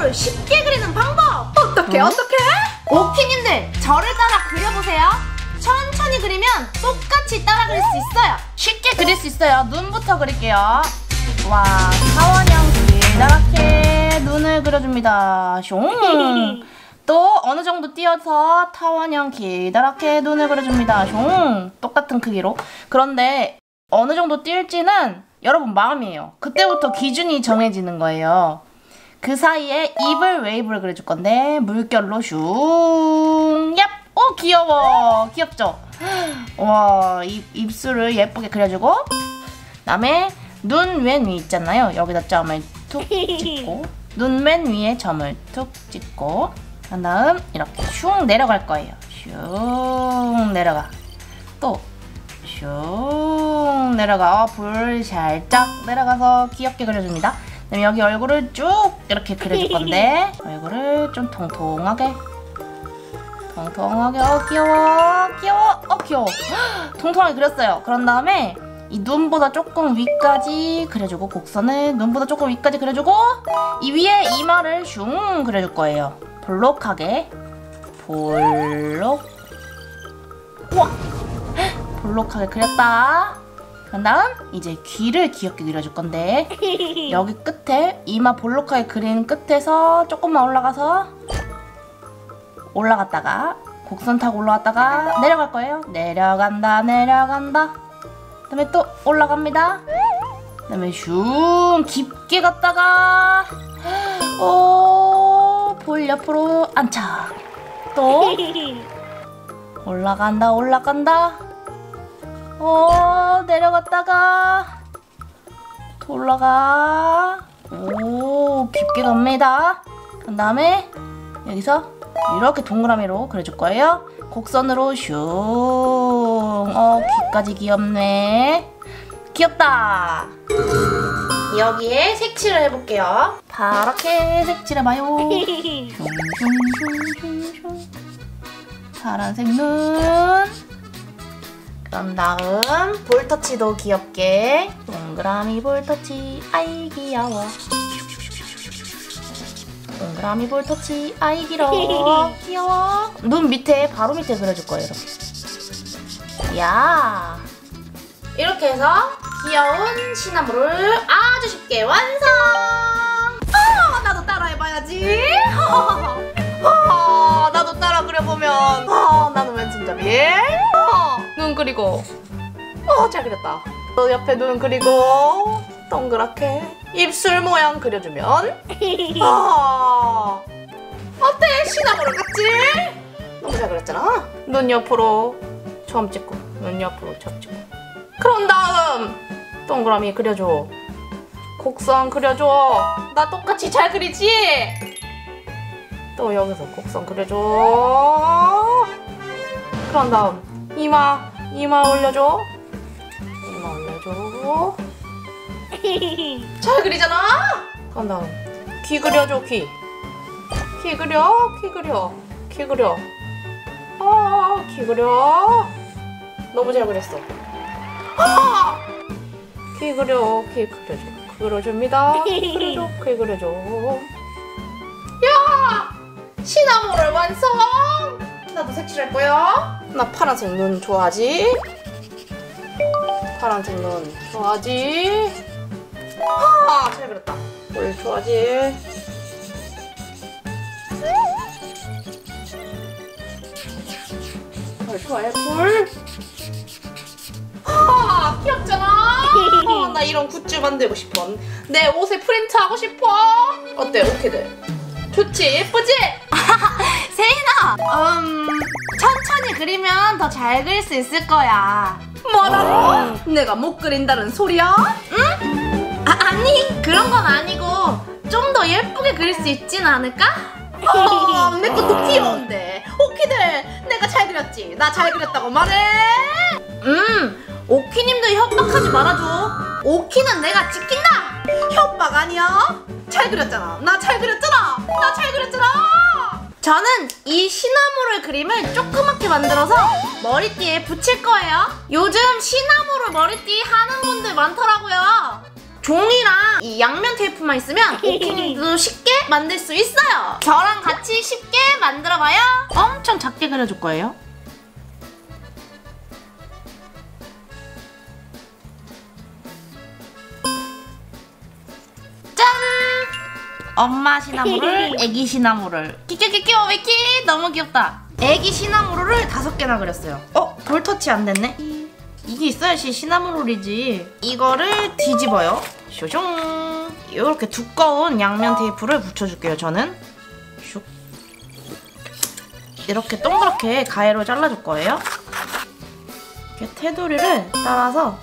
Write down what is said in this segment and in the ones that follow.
시나모를 쉽게 그리는 방법! 어떻게? 오키님들, 저를 따라 그려보세요. 천천히 그리면 똑같이 따라 그릴 수 있어요. 쉽게 그릴 수 있어요. 눈부터 그릴게요. 와, 타원형 길다랗게 눈을 그려줍니다. 숑. 또 어느 정도 띄어서 타원형 길다랗게 눈을 그려줍니다. 숑. 똑같은 크기로. 그런데 어느 정도 띄울지는 여러분 마음이에요. 그때부터 기준이 정해지는 거예요. 그 사이에 입을 웨이브를 그려줄 건데 물결로 슝. 얍! 오, 귀여워. 귀엽죠? 와, 입술을 예쁘게 그려주고, 그다음에 눈 맨 위 있잖아요. 여기다 점을 툭 찍고, 눈 맨 위에 점을 툭 찍고, 그 다음 이렇게 슝 내려갈 거예요. 슝 내려가. 또 슝 내려가. 불 살짝 내려가서 귀엽게 그려줍니다. 그다음에 여기 얼굴을 쭉 이렇게 그려줄 건데, 얼굴을 좀 통통하게. 귀여워. 귀여워. 통통하게 그렸어요. 그런 다음에 이 눈보다 조금 위까지 그려주고, 곡선을 눈보다 조금 위까지 그려주고, 이 위에 이마를 슝 그려줄 거예요. 볼록하게. 우와! 볼록하게 그렸다. 그 다음 이제 귀를 귀엽게 그려줄 건데, 여기 끝에 이마 볼록하게 그린 끝에서 조금만 올라갔다가 곡선 타고 올라갔다가 내려갈 거예요. 내려간다. 그 다음에 또 올라갑니다. 그 다음에 슝 깊게 갔다가 볼 옆으로 안착. 또 올라간다. 내려갔다가 또 올라가. 오, 깊게 갑니다. 그 다음에 여기서 이렇게 동그라미로 그려줄 거예요. 곡선으로 슝. 귀까지 귀엽네. 귀엽다. 여기에 색칠을 해볼게요. 파랗게 색칠해봐요. 슝. 파란색 눈. 그런 다음 볼터치도 귀엽게. 동그라미 볼터치. 아이 귀여워. 동그라미 볼터치. 아이 귀여워. 눈 밑에, 바로 밑에 그려줄 거예요. 이렇게 해서 귀여운 시나모를 아주 쉽게 완성! 나도 따라 해봐야지. 나도 따라 그려보면 나는 왼손잡이. 눈 그리고. 잘 그렸다. 또 옆에 눈 그리고 동그랗게 입술 모양 그려주면 어때? 시나모를 같지? 너무 잘 그렸잖아. 눈 옆으로 점 찍고, 눈 옆으로 점 찍고. 그런 다음 동그라미 그려줘. 곡선 그려줘. 나 똑같이 잘 그리지? 또 여기서 곡선 그려줘. 그런 다음 이마 올려줘. 잘 그리잖아? 그런 다음 귀 그려줘. 귀 그려. 귀 그려. 너무 잘 그렸어. 귀 그려줍니다. 귀 그려줘. 야! 시나모를 완성! 나도 색칠할 거야. 나 파란색 눈 좋아하지? 잘 그렸다. 볼 좋아하지? 볼 좋아해, 볼? 귀엽잖아. 나 이런 굿즈 만들고 싶어. 내 옷에 프린트하고 싶어. 어때, 오키들? 좋지? 예쁘지? 세인아! 천천히 그리면 더 잘 그릴 수 있을 거야. 뭐라고? 내가 못 그린다는 소리야? 응? 아니, 그런 건 아니고 좀 더 예쁘게 그릴 수 있진 않을까? 내 것도 귀여운데. 오키들, 내가 잘 그렸지? 나 잘 그렸다고 말해. 오키님도 협박하지 말아줘. 오키는 내가 지킨다. 협박 아니야? 잘 그렸잖아. 나 잘 그렸잖아. 저는 이 시나모를 그림을 조그맣게 만들어서 머리띠에 붙일 거예요. 요즘 시나모를 머리띠 하는 분들 많더라고요. 종이랑 이 양면 테이프만 있으면 오키님도 쉽게 만들 수 있어요. 저랑 같이 쉽게 만들어봐요. 엄청 작게 그려줄 거예요. 짠! 엄마 시나모를, 애기 시나모를. 끼끼끼끼 오비키 너무 귀엽다. 애기 시나모를 5개나 그렸어요. 볼터치 안 됐네. 이게 있어야지 시나모롤이지. 이거를 뒤집어요. 쇼숑. 이렇게 두꺼운 양면 테이프를 붙여줄게요. 저는 슉. 이렇게 동그랗게 가위로 잘라줄 거예요. 이렇게 테두리를 따라서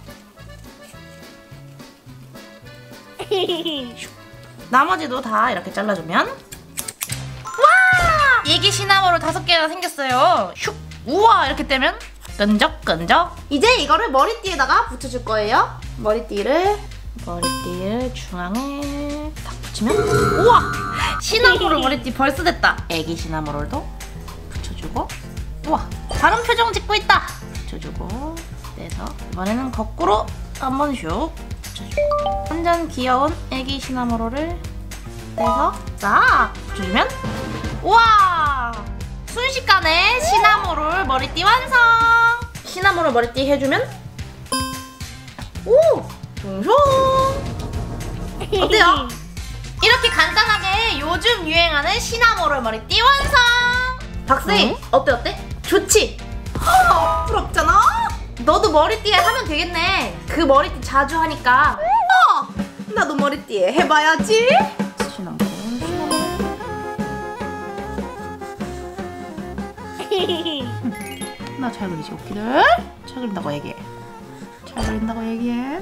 슉. 나머지도 다 이렇게 잘라주면 와! 애기 시나모롤 5개가 생겼어요. 슉. 우와 이렇게 떼면 끈적끈적. 이제 이거를 머리띠에다가 붙여줄 거예요. 머리띠를 중앙에 딱 붙이면 우와! 시나모롤 머리띠 벌써 됐다. 애기 시나모롤도 붙여주고 우와! 다른 표정 짓고 있다. 붙여주고 떼서 이번에는 거꾸로 한번 슉 붙여주고 완전 귀여운 애기 시나모롤을 떼서 싹 붙여주면 우와! 순식간에 시나모롤 머리띠 완성! 시나모롤 머리띠 해주면 오! 숑숑! 어때요? 이렇게 간단하게 요즘 유행하는 시나모롤 머리띠 완성! 박스이 어때? 좋지? 부럽잖아? 너도 머리띠에 하면 되겠네. 그 머리띠 자주 하니까 나도 머리띠에 해봐야지. 나 잘 그리지 오키들? 잘 그린다고 얘기해. 잘 그린다고 얘기해.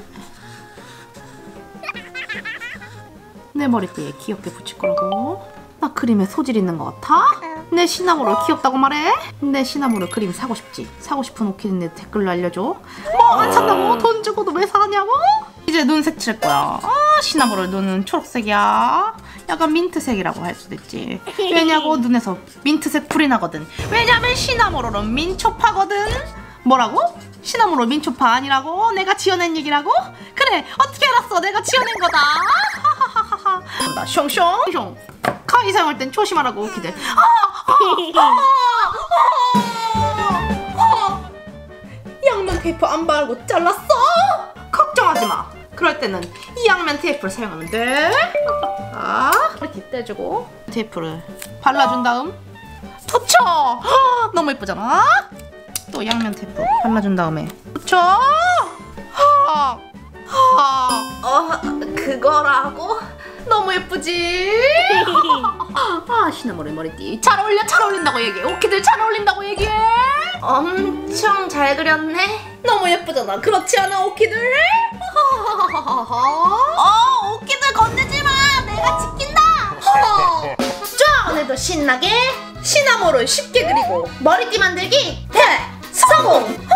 내 머리띠에 귀엽게 붙일 거라고. 나 그림에 소질 있는 것 같아? 내 시나모롤 귀엽다고 말해? 내 시나모롤 그림 사고 싶지? 사고 싶은 오키인데 댓글로 알려줘. 뭐 안 산다고? 돈 주고도 왜 사냐고? 이제 눈 색칠 거야. 시나모롤 눈은 초록색이야. 약간 민트색이라고 할 수도 있지. 왜냐고? 눈에서 민트색 불이 나거든. 왜냐면 시나모롤은 민초파거든. 뭐라고? 시나모롤 민초파 아니라고? 내가 지어낸 얘기라고? 그래 어떻게 알았어? 내가 지어낸 거다. 하하하하. 나 숑숑숑. 가위 사용할 땐 조심하라고 오키들. 양면 테이프 안 바르고 잘랐어? 걱정하지 마. 그럴 때는 이 양면 테이프를 사용하면 돼. 이렇게 떼주고 테이프를 발라준 다음 붙여. 너무 예쁘잖아. 또 양면 테이프 발라준 다음에 붙여. 그거라고? 너무 예쁘지? 시나모롤 머리띠 잘 어울린다고 얘기해. 오키들 잘 어울린다고 얘기해. 엄청 잘 그렸네. 너무 예쁘잖아. 그렇지 않아 오키들? 오키들 건들지 마. 내가 지킨다. 자, 오늘도 신나게 시나모롤 쉽게 그리고 머리띠 만들기 대성공!